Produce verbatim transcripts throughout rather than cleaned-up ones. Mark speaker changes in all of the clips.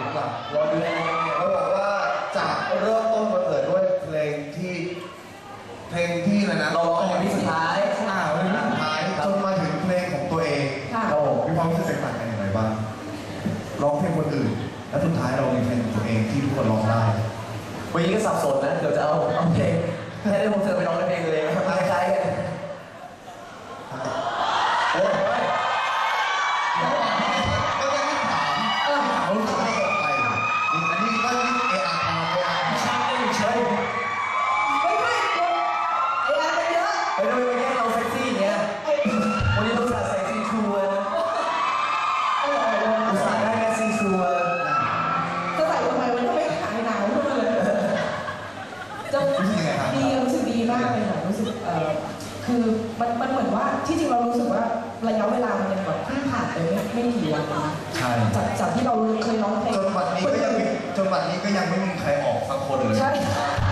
Speaker 1: ดีกว่ารอดูเขาบอกว่าจากเริ่มต้นมาเกิดด้วยเพลงที่เพลงที่อะไรนะ
Speaker 2: เราร้องเพลงที่สุดท้าย
Speaker 1: อ่าเพลงที่สุดท้ายจนมาถึงเพลงของตัวเองเรามีความรู้สึกแตกต่างกันอย่างไรบ้างร้องเพลงคนอื่นแล้วสุดท้ายเรามีเพลงของตัวเองที่ทุกคนร้องได้
Speaker 2: วันนี้ก็สับสนนะเดี๋ยวจะเอาเอาเพลงให้ได้ผมเจอไปร้องในเพลงตัวเองคล้ายๆกัน
Speaker 1: โอ้ยก็ยังไม่ถามเขารู้สึกไม่ตกไปอันนี้ก็นี่เออาร์เออาร์
Speaker 2: ใช่ใช่
Speaker 3: ไม่ไม่เออาร์เยอะ
Speaker 2: ไปดูไปแย่งเราเซ็กซี่อย่างเงี้ยวันนี้ต้องใส่เซ็กซี่ชัวร์อุตส่าห์ได้แค่ซีชัวร์
Speaker 3: จะใส่ทำไมมันก็ไม่หายหนาวขึ้นมาเลยจะดีรู้สึกดีมากเลยค่ะรู้สึกเอ่อคือมันมันเหมือนว่าที่จริงเรารู้สึกว่าระยะเวลามันยังแบบผ่านไปไม่ไม่กี่วันนะจากจากที่เราเคยร้องเพลง
Speaker 1: จนวันนี้ก็ยังจนวันนี้ก็ยังไม่มีใครออกสักคนเลย
Speaker 3: ใช่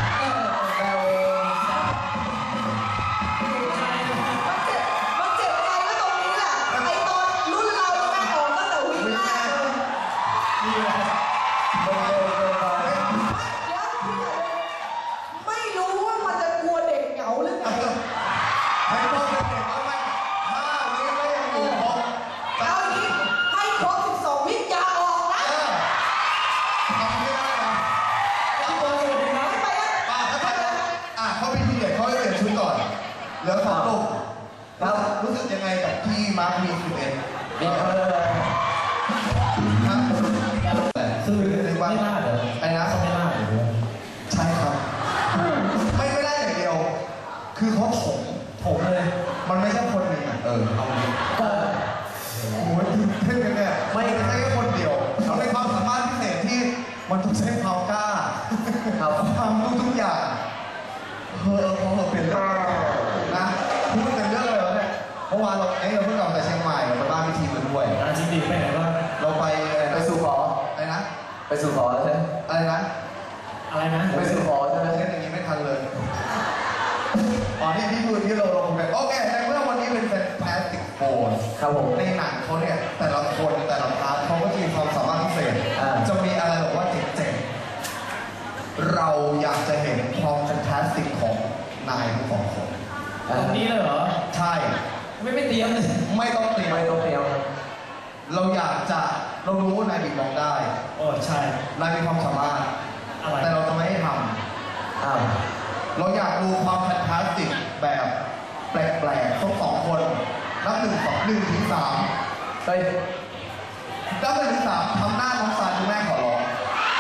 Speaker 1: แล้วขอตกแล้วรู้สึกยังไงกับที่มาร์คมีสิบเอ็ด
Speaker 2: นี่เออ
Speaker 1: ครับ
Speaker 2: คือไม่น่าเหรอ
Speaker 1: ไอ้นะ
Speaker 2: เขาไม่น่าเหรอ
Speaker 1: ใช่ครับไม่ไม่ได้อย่างเดียวคือเขาถม
Speaker 2: ถมเลย
Speaker 1: มันไม่ใช่คนหนึ่งอ่ะเออเอาเลยก็โอ้ยเพื่อนกันเนี่ยไม่ใช่แค่คนเดียวเขาเป็นความสามารถพิเศษที่มันต้องใช้ความกล้าทำทุกทุกอย่างเออพอเราเป็นเรื่องนะพูดกันเรื่องอะไรวะเนี่ยเมื่อวานเราไอ้เราเพิ่งกลับจากเชียงใหม่เราไปบ้านพี่ทีมกันด้วย
Speaker 2: จริงดิไปไหนบ้าง
Speaker 1: เราไป
Speaker 2: ไปสู่ขอ
Speaker 1: อะไรนะ
Speaker 2: ไปสู่ขอใช่ไหม
Speaker 1: อะไรนะ
Speaker 2: อะไรนะไปสู่ขอใช่ไหม
Speaker 1: เล่นอย่างนี้ไม่ทันเลยอ๋อนี่พี่พูดที่เราลงไปโอเคในเมื่อวันนี้เป็นแฟนแพสติกโฟน
Speaker 2: ครับผม
Speaker 1: ในหนังเขาเนี่ยแต่ละคนแต่ละพาร์ทเขาก็มีความสามารถพิเศษจะมีอะไรแบบว่าเจ๋งๆเราอยากจะเห็นความแฟนตาสติกของนายทั้งสองคน
Speaker 2: ตรงนี้เลยเหรอ
Speaker 1: ใช่
Speaker 2: ไม่ไม่เตรียมเลย
Speaker 1: ไม่ต้องเตรียม
Speaker 2: ไม่ต้องเตรียม
Speaker 1: เราอยากจะเรารู้ว่านายบีบร้องได้
Speaker 2: โอ้ใช่
Speaker 1: นายมีความสามารถแต่เราจะไม่ให้ทำ
Speaker 2: อ้าว
Speaker 1: เราอยากดูความแฟนตาสติกแบบแปลกๆทั้งสองคนนับหนึ่งสองหนึ่งถึงสาม
Speaker 2: ไป
Speaker 1: นับหนึ่งถึงสามทำหน้าน้องซานคุณแม่ขอร้อง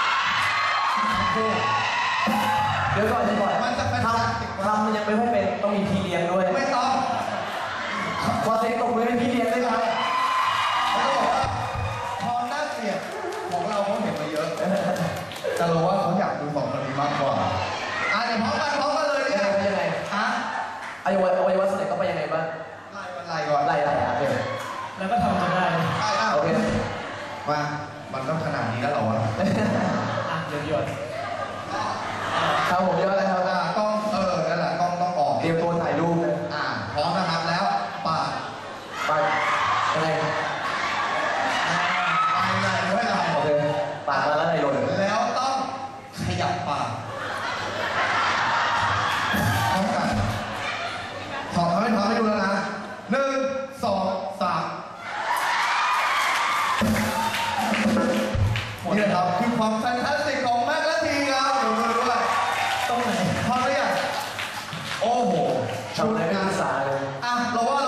Speaker 2: เดี๋ยวก่อนเดี๋ยวก่อน
Speaker 1: มันจะเป็น
Speaker 2: ทำทำมันยังไม่ค่อยเป็นต้องมีพี่เลี้ยงด้วย
Speaker 1: ไม่ต้อง
Speaker 2: พอเซ็กตกมือให้พี่เลี้ยงได้ครับ
Speaker 1: เขาบอกว่าความน่าเกลียดของเราเขาเห็นมาเยอะแต่เราว่าเขาอยากดูสองคนนี้มากกว่าอ่ะเดี๋ยวพร้อมกันพร้อมกันเลยเนี่ย
Speaker 2: ไปยังไง
Speaker 1: ฮะ
Speaker 2: อวัยวะอวัยวะส่วนไหนก็ไปยังไงบ้าง
Speaker 1: ไล่ก่อน
Speaker 2: ไล่ไล่อ่ะโอเคแล้วก็ทำจนได้
Speaker 1: โอเคมามันต้องขนาดนี้แล้วเหรอวะ
Speaker 2: อ่ะเดี๋ยวหยดครับผมเยอะแล้วครับ
Speaker 1: กล้องเออนั่นแหละกล้องต้องออก
Speaker 2: เตรียมตัวถ่ายรูปเลย
Speaker 1: อ่าพร้อมนะครับแล้วปาด
Speaker 2: ไปอะไร
Speaker 1: ไปไหนไม่ไหน
Speaker 2: โอเคปาดมาแล้วไหนหล่น
Speaker 1: แล้วต้องขยับปากพร้อมกันขอทำให้ทำให้ดูแล้วนะหนึ่งสองสามนี่นะครับคือความแฟนตาสติกของแม็กและทีครับดูมือด้วย
Speaker 2: ต้องไหน
Speaker 1: พร้อมหรือยังโอ้โห
Speaker 2: ทำอะไรไม่ศึกษาเลย
Speaker 1: อ่ะเราว่า